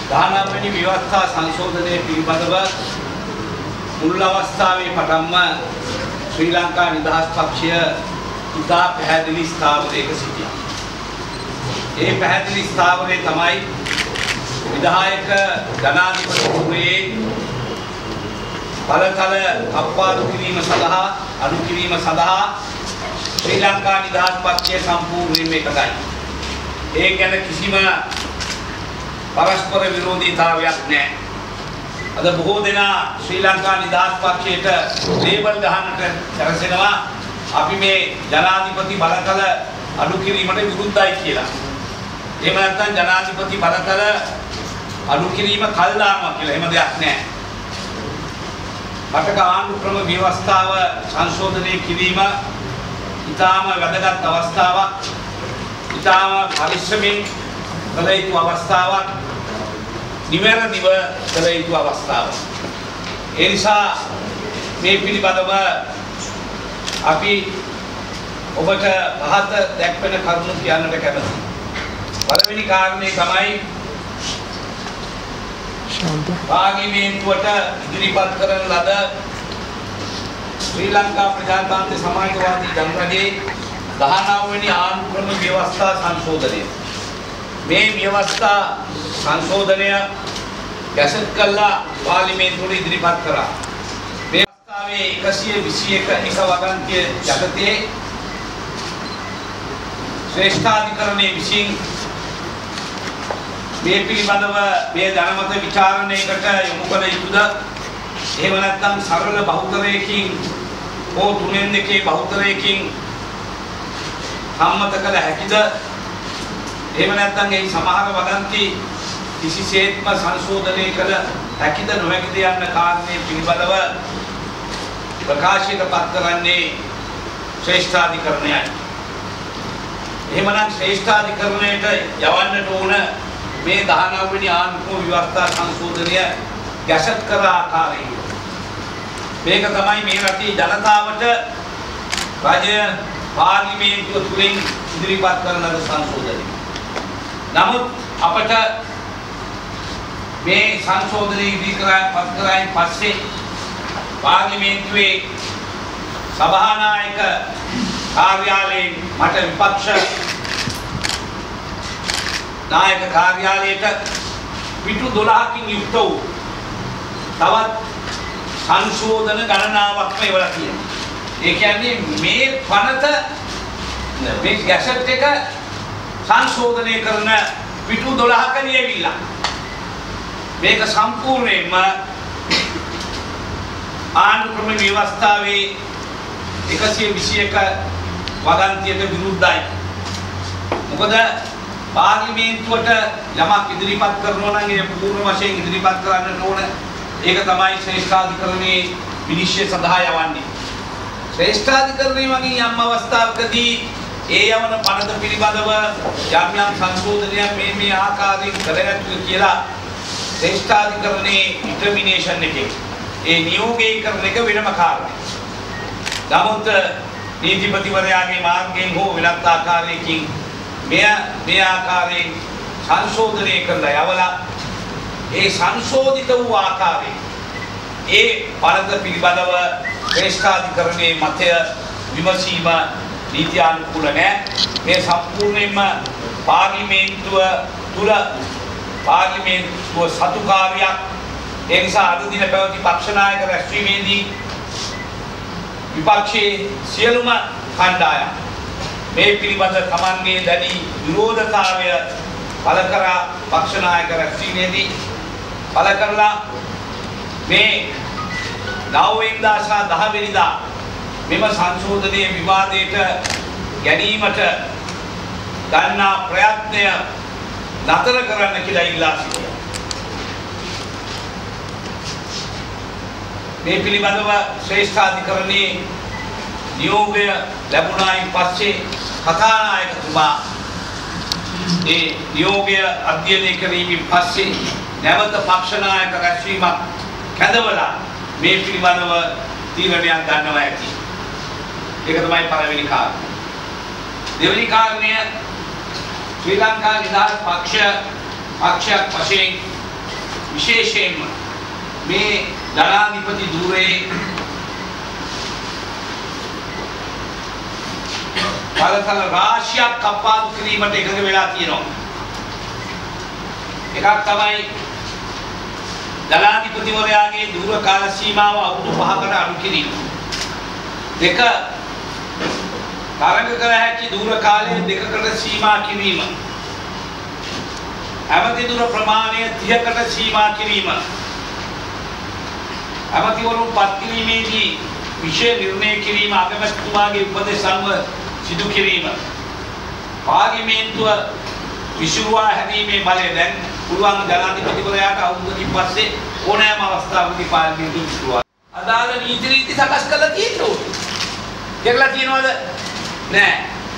19 වෙනි ව්‍යවස්ථා සංශෝධනයේ පිළිබඳව මුල් අවස්ථාවේ පටන්ම ශ්‍රී ලංකා නිදහස් පක්ෂය ඉතා පැහැදිලි ස්ථාවරයක සිටියා. ඒ පැහැදිලි ස්ථාවරය තමයි විධායක ජනාධිපතිතුමේ බලතල අප්පාදු කිරීම සඳහා අඩු කිරීම සඳහා ශ්‍රී ලංකා නිදහස් පක්ෂය සම්පූර්ණයෙන්ම එකගයි. ඒ ගැන කිසිම පරස්පර විරෝධීතාවයක් නැහැ. අද බොහෝ දෙනා ශ්‍රී ලංකා නිදහස් පක්ෂයට ලේබල් ගහන්නට සැරසෙනවා අපි මේ ජනාධිපති බලතල අඩු කිරීමට විරුද්ධයි කියලා. එහෙම නැත්නම් ජනාධිපති බලතල අඩු කිරීම කල් දානවා කියලා එහෙම දෙයක් නැහැ. රටක ආණ්ඩු ක්‍රම ව්‍යවස්ථාව සංශෝධනය කිරීම ඉතාම වැදගත් අවස්ථාවක්. ඉතාම පරිශ්‍රමයෙන් කළ යුතු අවස්ථාවක්. නිවැරදිව කළ යුතු අවස්ථාවක්. ඒ නිසා මේ පිළිබඳව අපි ඔබට පහත දැක්වෙන කරුණු කියන්නට කැමතියි. පළවෙනි කාරණේ තමයි පාර්ලිමේන්තුවට ඉදිරිපත් කරන ලද ශ්‍රී ලංකා ප්‍රජාතන්ත්‍ර සමාජවාදී ජනරජයේ 19 වෙනි ආණ්ඩු ක්‍රම ව්‍යවස්ථා සංශෝධනය. මේ ව්‍යවස්ථා සංශෝධනය ගැසට් කළා පාර්ලිමේන්තුවට ඉදිරිපත් කරා. මේ අවස්ථාවේ 121 එක වගන්තිය යටතේ ශ්‍රේෂ්ඨාධිකරණයේ විසින් මේ පිළිබඳව මේ ජනමත විචාරණයකට යොමු කළ යුතුද? එහෙම නැත්නම් සරල බහුතරයකින් හෝ 3/2 බහුතරයකින් සම්මත කළ හැකිද? එහෙම නැත්නම් ඒ සමහර වගන්ති කිසිසේත්ම සංශෝධනය කළ හැකිද නොහැකිද යන්න කාරණේ පිළිබඳව ප්‍රකාශයට පත් කරන්නේ ශ්‍රේෂ්ඨාධිකරණයයි. එහෙමනම් ශ්‍රේෂ්ඨාධිකරණයට යවන්නට ඕන මේ 19 වෙනි ආණ්ඩු ව්‍යවස්ථා සංශෝධනය ගැසට් කර ආකාරය. මේක තමයි මේ රටේ ජනතාවට රජය පාර්ලිමේන්තුව තුලින් ඉදිරිපත් කරන ලද සංශෝධනය. නමුත් අපට මේ සංශෝධනය ඉදිරිපත් කරායින් පස්සේ පාර්ලිමේන්තුවේ සභානායක කාර්යාලයෙන් මට විපක්ෂ නායක කාර්යාලයට පිටු 12කින් යුක්ත වූ තවත් සංශෝධන ගණනාවක්ම එවලා තියෙනවා. ඒ කියන්නේ මේ පනත මේ ගැසට් එක සංශෝධනය කරන පිටු 12ක ලියවිලා. මේක සම්පූර්ණයෙන්ම ආණ්ඩු ක්‍රම ව්‍යවස්ථාවේ 121 වගන්තියට විරුද්ධයි. මොකද පාර්ලිමේන්තුවට යමක් ඉදිරිපත් කරනවා නම් ඒ පූර්ණ වශයෙන් ඉදිරිපත් කරන්නට ඕන. ඒක තමයි ශ්‍රේෂ්ඨාධිකරණයේ විනිශ්චය සඳහා යවන්නේ. ශ්‍රේෂ්ඨාධිකරණය වගේ යම් අවස්ථාවකදී ඒ යවන පනත පිළිබඳව යම් සංශෝධනයක් මේ ආකාරයෙන් කරගන්න කියලා ශ්‍රේෂ්ඨාධිකරණයේ ඩිටර්මිනේෂන් එකේ ඒ නියෝගය කරන එක වෙනම කාරණයක්. නමුත් නීතිපතිවරයාගේ මාර්ගයෙන් හෝ වෙනත් ආකාරයකින් මේ ආකාරයෙන් සංශෝධනය කරලා යවලා ඒ සංශෝධිත වූ ආකාරයෙන් ඒ පනත පිළිබඳව ශ්‍රේෂ්ඨාධිකරණයේ මතය විමසීම නීත්‍යානුකූල නැහැ. මේ සම්පූර්ණයෙන්ම පාර්ලිමේන්තුව තුල පාර්ලිමේන්තුව සතු කාර්යයක්. ඒ නිසා අද දින පැවති පක්ෂ නායක රැස්වීමේදී විපක්ෂයේ සියලුම කණ්ඩායම් මේ පිළිබඳ තමන්ගේ දැඩි විරෝධතාවය පළ කරා පක්ෂ නායක රැස්වීමේදී පළ කරලා මේ 9 වෙනිදා සහ 10 වෙනිදා මෙම සංශෝධනයේ විවාදයට ගැනීමට ගන්නා ප්‍රයත්නය නතර කරන්න කියලා ඉල්ලා සිටිනවා. මේ පිළිබඳව ශ්‍රේෂ්ඨාධිකරණයේ නියෝගය ලැබුණායින් පස්සේ කථානායකතුමා ඒ නියෝගය අධ්‍යයනය කිරීමෙන් පස්සේ නැවත පක්ෂ නායක රැස්වීමක් කැඳවලා මේ පිළිබඳව තීරණයක් ගන්නවා ඇති. ඒක තමයි පළවෙනි කාරණය. දෙවෙනි කාරණය ශ්‍රී ලංකා නිදහස් පක්ෂයක් වශයෙන් විශේෂයෙන්ම මේ ජනාධිපති ධූරයේ බලතල රාශියක් කප්පාදු කිරීමට එකඟ වෙලා තියෙනවා. එකක් තමයි ජනාධිපතිවරයාගේ ධූර කාල සීමාව අවුරුදු 5කට අඩු කිරීම. දෙක තරඟ කළ හැකි ධූර කාලය දෙකකට සීමා කිරීම. ඇමති ධූර ප්‍රමාණය 30කට සීමා කිරීම. ඇමතිවරුන් පත් කිරීමේදී විශේෂ නිර්ණය කිරීම අගමැතිතුමාගේ උපදෙස් අනුව සිදු කිරීම. පාර්ලිමේන්තුව විසුරුවා හැරීමේ බලය දැන් පුළුවන් ජනාධිපතිවරයාට අවුරුද්දකින් පස්සේ ඕනෑම අවස්ථාවකදී පාර්ලිමේන්තුව විසුරුවා. අදාළ නීති රීති සකස් කරලා තියෙනවා. කියලා තියෙනවද? නෑ.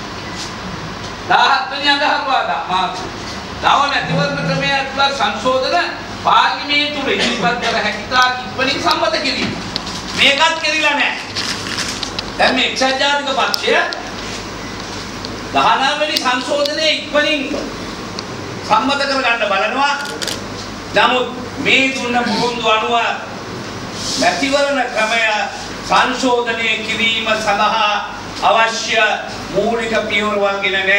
17 වෙනි අඟහරුවාදා මාර්තු නව මැතිවරණ ක්‍රමයේ අත්ලක් සංශෝධන පාර්ලිමේන්තුවේ ඉදිරිපත් කර හැකි තාක් ඉක්මනින් සම්මත කිරීම. මේකත් කෙරිලා නෑ. දැන් මේ එක්සත් ජාතික පක්ෂය 19 වෙනි සංශෝධනයේ ඉක්මනින් සම්මත කරගන්න බලනවා. නමුත් මේ දුන්න පොරොන්දු අනුව මැතිවරණ ක්‍රමය සංශෝධනය කිරීම සඳහා අවශ්‍ය මූලික පියවරවල් ගෙන නැහැ.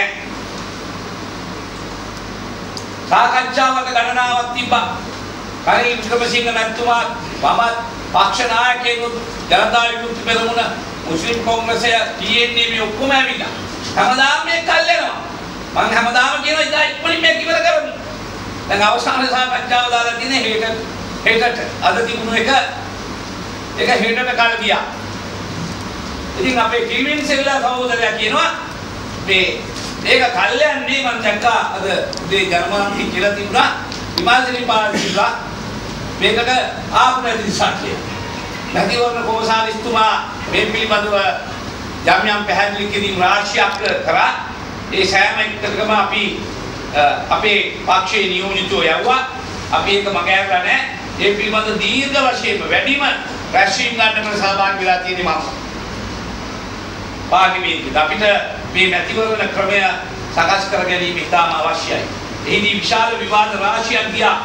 සාකච්ඡාවක ගණනාවක් තිබ්බා. කලින් වික්‍රමසිංහ මැතිතුමා මමත් පක්ෂ නායකයෙකුත් ජනතා විමුක්ති පෙරමුණ මුස්ලිම් කොංග්‍රසය TNA මේ ඔක්කොම ඇවිල්ලා හැමදාම මේක කල්යනවා. මම හැමදාම කියනවා ඉතින් ඉක්මනින් මේක ඉවර කරමු. දැන් අවසාන සාකච්ඡාව දාලා තියෙන්නේ හෙටට අද තිබුණු එක හෙටට කල් ගියා. ඉතින් අපේ කිරිවෙන් සෙල්ලා සහෝදරයා කියනවා මේ මේක කල්යන්නේ මම දැක්කා අද උදේ ජර්මනියෙන් කියලා තිබුණා විමාසිනී පාර්ලිමේන්තුව මේකට ආපු නැති සත්‍යය. මැතිවරණ කොමසාරිස්තුමා මේ පිළිබඳව යම් පැහැදිලි කිරීම් රාශියක් කරා. ඒ සෑම එකකම අපි අපේ පක්ෂයේ නියෝජිතයෝ යවුවා. අපි ඒක මගහැරලා නැහැ. ඒ පිළිබඳ දීර්ඝ වශයෙන්ම වැඩිම රැස්වීම් ගන්නකට සහභාගී වෙලා තියෙන්නේ මම. පාර්ලිමේන්තුවේ අපිට මේ මැතිවරණ ක්‍රමය සකස් කර ගැනීම ඉතාම අවශ්‍යයි. එහිදී විශාල විවාද රාශියක් ගියා.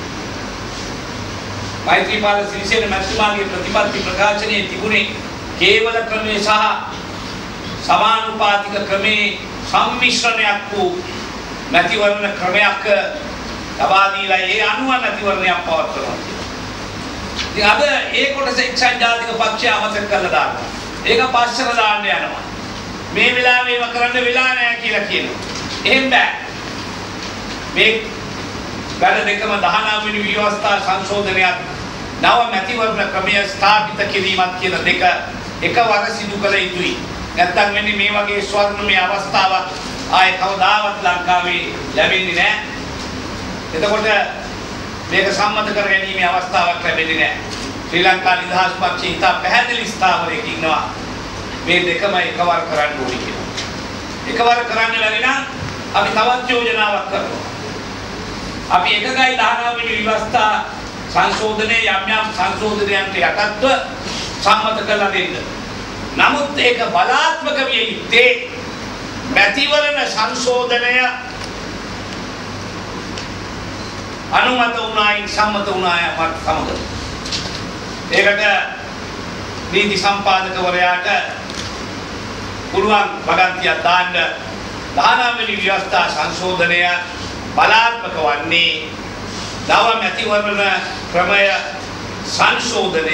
මෛත්‍රීපාල සිරිසේන මැතිතුමාගේ ප්‍රතිපත්ති ප්‍රකාශනයේ තිබුණේ කේවල ක්‍රමයේ සහ සමානුපාතික ක්‍රමේ සම්මිශ්‍රණයක් වූ මැතිවරණ ක්‍රමයක් ලබා දීලා ඒ අනුව මැතිවරණයක් පවත්වනවා. ඉතින් අද ඒ කොටස එක්සත් ජාතික පක්ෂය අමතක කරලා දානවා. ඒක පස්සට දාන්න යනවා. මේ වෙලාවෙම කරන්න වෙලා නැහැ කියලා කියනවා. එහෙම බෑ. මේ වැඩ දෙකම 19 වෙනි ව්‍යවස්ථා සංශෝධනයක් නව මැතිවරණ ක්‍රමය ස්ථාපිත කිරීමත් කියන දෙක එකවර සිදු කළ යුතුයි. නැත්තම් වෙන්නේ මේ වගේ ස්වර්ණමය අවස්ථාවක් ආයේ කවදාවත් ලංකාවේ ලැබෙන්නේ නැහැ. එතකොට මේක සම්මත කර ගැනීමේ අවස්ථාවක් ලැබෙන්නේ නැහැ. ශ්‍රී ලංකා නිදහස් පක්ෂයේ ඉතා පැහැදිලි ස්ථාවරයක ඉන්නවා මේ දෙකම එකවර කරන්න ඕනේ කියලා. එකවර කරන්න බැරි නම් අපි තවත් යෝජනාවක් කරනවා. අපි 1.19 වෙනි ව්‍යවස්ථා සංශෝධනයේ යම් සංශෝධනයන්ට යටත්ව සම්මත කරලා දෙන්න. නමුත් ඒක බලාත්මක විය යුත්තේ මැතිවරණ සංශෝධනය අනුමත වුණායින් සම්මත වුණායමත් සමග. ඒකට නීති සම්පාදකවරයාට පුළුවන් වගන්තියක් දාන්න 19 වෙනි ව්‍යවස්ථා සංශෝධනය බලාත්මක වන්නේ නව මැතිවරණ ක්‍රමය සංශෝධනය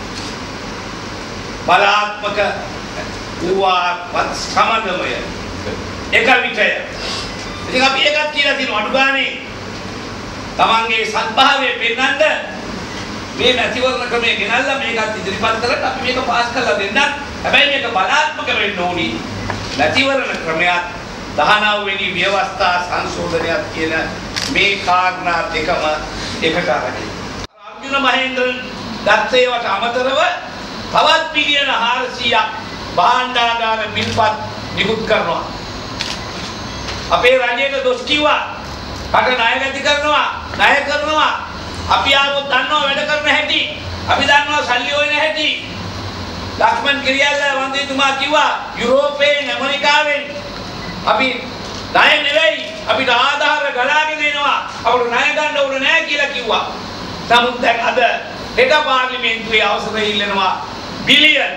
බලාත්මක වූවත් සමගමය එක විටය. ඉතින් අපි ඒකත් කියලා තියෙනවා අඩු ගානේ තමන්ගේ සත්භාවය පෙන්වන්න මේ මැතිවරණ ක්‍රමය ගෙනල්ලා මේකත් ඉදිරිපත් කරලා අපි මේක පාස් කරලා දෙන්න. හැබැයි මේක බලාත්මක වෙන්න ඕනි. මැතිවරණ ක්‍රමයක් 19 වෙනි ව්‍යවස්ථා සංශෝධනයක් කියන මේ කාරණා දෙකම එකට අරගෙන අර්ජුන මහේන්ද්‍රන් දත්තේවට අමතරව තවත් බිලියන 400ක් භාණ්ඩාගාර බිල්පත් නිකුත් කරනවා. අපේ රජයට දොස් කිව්වා කට ණය කරනවා අපි ආවොත් දන්නවා වැඩ කරන හැටි අපි දන්නවා සල්ලි හොයන හැටි. ලක්ෂ්මන් කිරියල්ල වන්දිතුමා කිව්වා යුරෝපයෙන් ඇමරිකාවෙන් අපි ණය නෙවෙයි අපිට ආධාර ගලාගෙන එනවා අපිට ණය ගන්න ඕන නැහැ කියලා කිව්වා. නමුත් දැන් අද හෙට පාර්ලිමේන්තුවේ අවසරය ඉල්ලනවා බිලියන්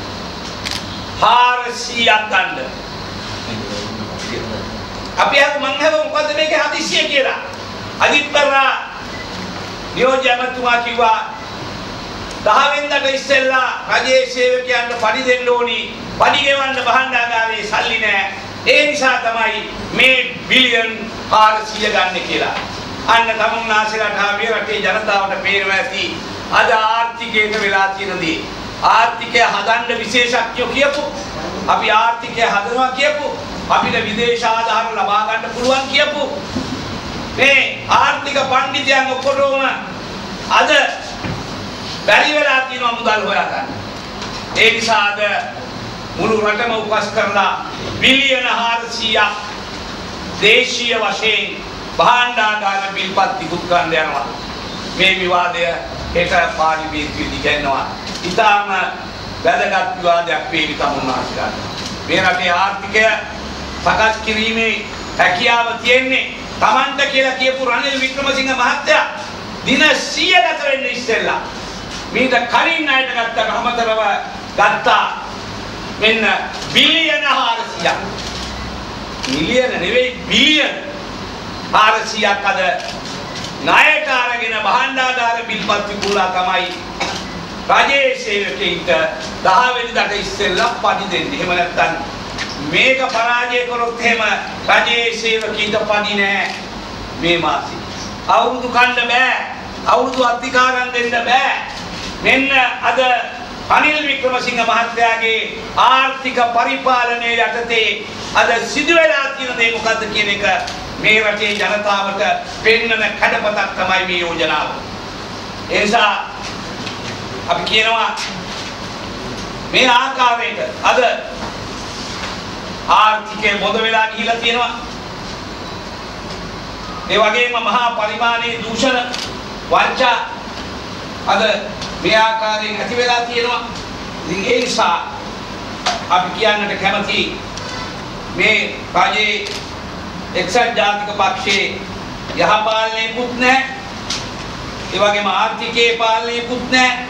400ක් ගන්න. අපි අර මං හව මොකද මේකේ හදිස්සිය කියලා. අදිත් පෙරා නියෝජ්‍ය ඇමතුමා කිව්වා 10 වෙනිදාට ඉස්සෙල්ලා රජයේ සේවකයන්ට පඩි දෙන්න ඕනි. පඩි ගෙවන්න භාණ්ඩාගාරයේ සල්ලි නැහැ. ඒ නිසා තමයි මේ බිලියන් 400 ගන්න කියලා. අන්න තමුන්නාසලට මේ රටේ ජනතාවට පේනවා ඇති අද ආර්ථිකයට වෙලා තියෙන දේ. ආර්ථිකය හදන්න විශේෂඥයෝ කියපු අපි ආර්ථිකය හදනවා කියපු අපිට විදේශ ආධාර ලබා ගන්න පුළුවන් කියපු මේ ආර්ථික පඬිතුයන් ඔක්කොම අද බැරි වෙලා තියෙනවා මුදල් හොයාගන්න. ඒ නිසා අද මුළු රටම උපස් කරලා බිලියන 400ක් දේශීය වශයෙන් භාණ්ඩාගාර බිල්පත් ඉක්ුත් කරන්න යනවා. මේ විවාදය හෙට පාර්ලිමේන්තුවේදී ගන්නවා. ඉතාම වැදගත් විවාදයක් වේවි තමුන්නාසලට. මේ රටේ ආර්ථිකය සකස් කිරීමේ හැකියාව තියෙන්නේ Tamanta කියලා කියපු රනිල් වික්‍රමසිංහ මහත්තයා දින 100 ගත වෙන්න ඉස්සෙල්ලා මීට කලින් ණයට ගත්තට අමතරව ගත්තා මෙන්න බිලියන 400ක්. මිලියන නෙවෙයි බිලියන 400ක් අද ණයට අරගෙන භාණ්ඩාගාර බිල්පත් විකුණලා තමයි රජයේ සේවකයින්ට 10 වෙනිදාට ඉස්සෙල්ලා පඩි දෙන්නේ. එහෙම නැත්නම් මේක පරාජය කරොත් එහෙම රජයේ සේවකයින්ට පඩි නෑ මේ මාසෙ. අවුරුදු කන්න බෑ. අවුරුදු අධිකාරම් දෙන්න බෑ. මෙන්න අද රනිල් වික්‍රමසිංහ මහත්තයාගේ ආර්ථික පරිපාලනය යටතේ අද සිදු වෙලා තියෙන දේ මොකද්ද කියන එක මේ රටේ ජනතාවට පෙන්වන කඩපතක් තමයි මේ යෝජනාව. ඒ නිසා අපි කියනවා මේ ආකාරයට අද ආර්ථිකය මොද වෙලා ගිහිලා තියෙනවා. ඒ වගේම මහා පරිමාණයේ දූෂණ වංචා අද මේ ආකාරයෙන් ඇති වෙලා තියෙනවා. ඉතින් ඒ නිසා අපි කියන්නට කැමති මේ රජයේ එක්සත් ජාතික පක්ෂයේ යහපාලනයකුත් නැහැ. ඒ වගේම ආර්ථිකයේ පාලනයකුත් නැහැ.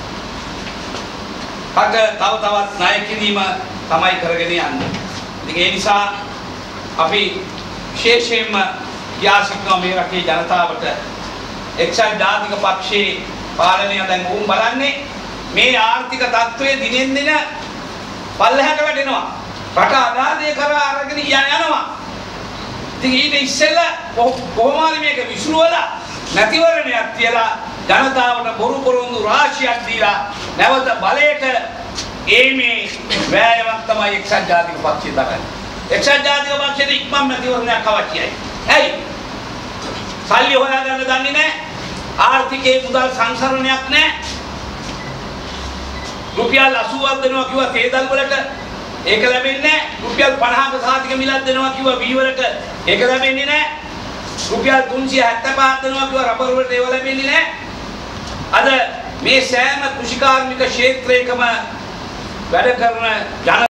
තව තවත් ණය කිරීම තමයි කරගෙන යන්නේ. ඉතින් ඒ නිසා අපි විශේෂයෙන්ම කියා සිටිනවා මේ රටේ ජනතාවට එක්සත් ජාතික පක්ෂයේ පාලනය දැන් උන් බලන්නේ මේ ආර්ථික තත්ත්වය දිනෙන් දින පල්ලෙහාට වැටෙනවා. රට අගාධය කරා අරගෙන යනවා. ඉතින් ඊට ඉස්සෙල්ලා කොහොම හරි මේක විසුරුවලා නැතිවරණයක් තියලා ජනතාවට බොරු පොරොන්දු රාශියක් දීලා නැවත බලයට ඒමේ වෑයමක් තමයි එක්සත් ජාතික පක්ෂය දරන්නේ. එක්සත් ජාතික පක්ෂයට ඉක්මන් නැතිවරණයක් අවශ්‍යයි. ඇයි? සල්ලි හොයාගන්න දන්නේ නැහැ. ආර්ථිකයේ මුදල් සංසරණයක් නැහැ. රුපියල් 80ක් දෙනවා කිව්වා තේදල් වලට ඒක ලැබෙන්නේ නැහැ. රුපියල් 50ක සාතික මිලක් දෙනවා කිව්වා වී වලට ඒක ලැබෙන්නේ නැහැ. රුපියල් 375ක් දෙනවා කිව්වා රබර් වලට ඒව ලැබෙන්නේ නැහැ. අද මේ සෑම කෘෂිකාර්මික ක්ෂේත්‍රයකම වැඩ කරන ජන